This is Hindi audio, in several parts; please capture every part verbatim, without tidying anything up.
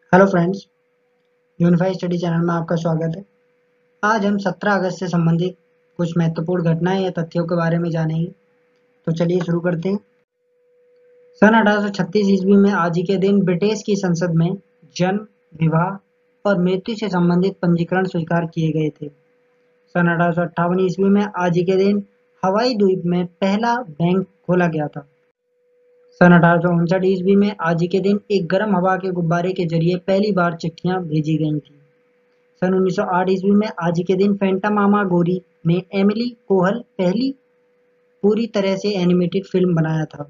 Hello friends, unified study channel में आपका स्वागत है। आज हम सत्रह अगस्त से संबंधित कुछ महत्वपूर्ण घटनाएं या तथ्यों के बारे में जानेंगे। तो चलिए शुरू करते हैं। सन अठारह सौ छत्तीस ईस्वी में आज ही के दिन ब्रिटिश की संसद में जन्म, विवाह और मृत्यु से संबंधित पंजीकरण स्वीकार किए गए थे। सन अठारह सौ अट्ठावन ईस्वी में आज ही के दिन हवाई द्वीप में पहला बैंक खोला गया था। सन अठारह सौ उनसठ ईस्वी में आज ही के दिन एक गर्म हवा के गुब्बारे के जरिए पहली बार चिट्ठियां भेजी गई थी। सन उन्नीस सौ आठ ईस्वी में आज ही के दिन फैंटामामा गोरी में एमिली कोहल पहली पूरी तरह से एनिमेटेड फिल्म बनाया था।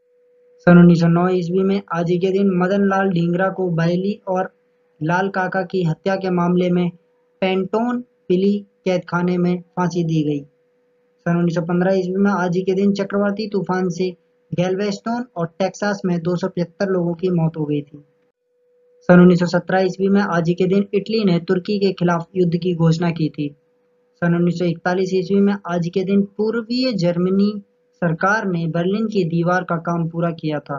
सन उन्नीस सौ नौ ईस्वी में आज ही के दिन मदन लाल ढींगरा को बहेली और लाल काका की हत्या के मामले में पेंटोन पिली कैदखाने में फांसी दी गई। सन उन्नीस सौ पंद्रह ईस्वी में आज ही के दिन चक्रवाती तूफान से गैल्वेस्टोन और टेक्सास में दो सौ पचहत्तर लोगों की मौत हो गई थी। सन उन्नीस सौ सत्रह ईस्वी में आज ही के दिन इटली ने तुर्की के खिलाफ युद्ध की घोषणा की थी। सन उन्नीस सौ इकतालीस ईस्वी में आज के दिन पूर्वीय जर्मनी सरकार ने बर्लिन की दीवार का काम पूरा किया था।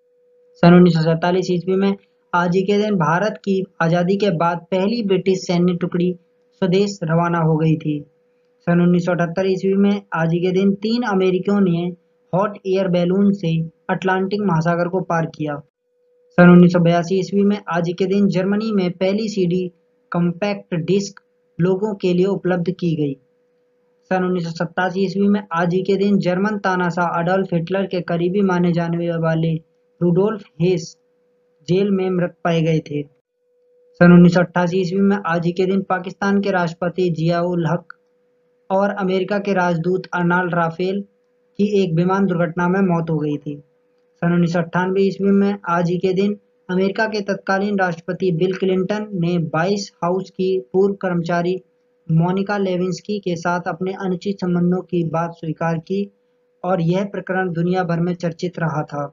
सन उन्नीस सौ सैंतालीस ईस्वी में आज के दिन भारत की आजादी के बाद पहली ब्रिटिश सैन्य टुकड़ी स्वदेश रवाना हो गई थी। सन उन्नीस सौ अठहत्तर ईस्वी में आज के दिन तीन अमेरिकियों ने हॉट एयर बैलून से अटलांटिक महासागर को पार किया। सन उन्नीस सौ बयासी ईस्वी में आज के दिन जर्मनी में पहली सीडी कॉम्पैक्ट डिस्क लोगों के लिए उपलब्ध की गई। सन उन्नीस सौ सत्तासी ईस्वी में आज ही के दिन जर्मन तानाशाह अडॉल्फ हिटलर के करीबी माने जाने वाले रुडोल्फ हेस जेल में मृत पाए गए थे। सन उन्नीस सौ अट्ठासी ईस्वी में आज ही के दिन पाकिस्तान के राष्ट्रपति जियाउल हक और अमेरिका के राजदूत अर्नाल्ड राफेल की एक विमान दुर्घटना में मौत हो गई थी। सन उन्नीस सौ अट्ठानवे ईस्वी में आज ही के दिन अमेरिका के तत्कालीन राष्ट्रपति बिल क्लिंटन ने व्हाइट हाउस की पूर्व कर्मचारी मोनिका लेविंस्की के साथ अपने अनुचित संबंधों की बात स्वीकार की और यह प्रकरण दुनिया भर में चर्चित रहा था।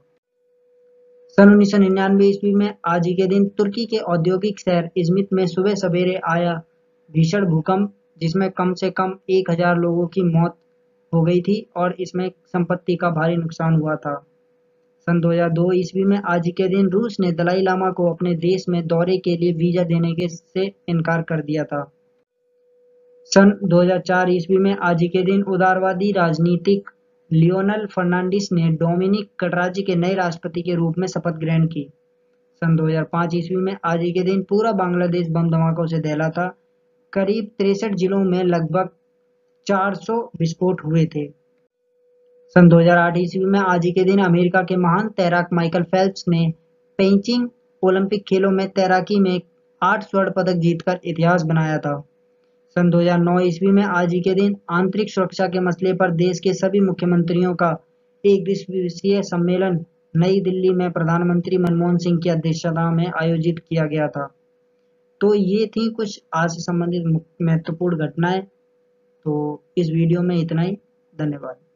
सन उन्नीस सौ निन्यानवे ईस्वी में आज ही के दिन तुर्की के औद्योगिक शहर इजमित में सुबह सवेरे आया भीषण भूकंप, जिसमें कम से कम एक हजार लोगों की मौत हो गई थी और इसमें संपत्ति का भारी नुकसान हुआ था। सन दो हज़ार दो ईस्वी में आज के दिन रूस ने दलाई लामा को अपने देश में दौरे के लिए वीजा देने के से इनकार कर दिया था। सन दो हज़ार चार ईस्वी में आज के दिन उदारवादी राजनीतिक लियोनल फर्नांडिस ने डोमिनिक गणराज्य के नए राष्ट्रपति के रूप में शपथ ग्रहण की। सन दो हज़ार पाँच ईस्वी में आज के दिन पूरा बांग्लादेश बम धमाकों से दहला था। करीब तिरसठ जिलों में लगभग चार सौ विस्फोट हुए थे। सन दो हज़ार आठ ईस्वी में आज के दिन अमेरिका के महान तैराक माइकल फेल्प्स ने पेइचिंग ओलंपिक खेलों में तैराकी में आठ स्वर्ण पदक जीतकर इतिहास बनाया था। सन दो हज़ार नौ ईस्वी में आज के दिन आंतरिक सुरक्षा के मसले पर देश के सभी मुख्यमंत्रियों का एक दिवसीय सम्मेलन नई दिल्ली में प्रधानमंत्री मनमोहन सिंह की अध्यक्षता में आयोजित किया गया था। तो ये थी कुछ आज से संबंधित महत्वपूर्ण घटनाएं। तो इस वीडियो में इतना ही। धन्यवाद।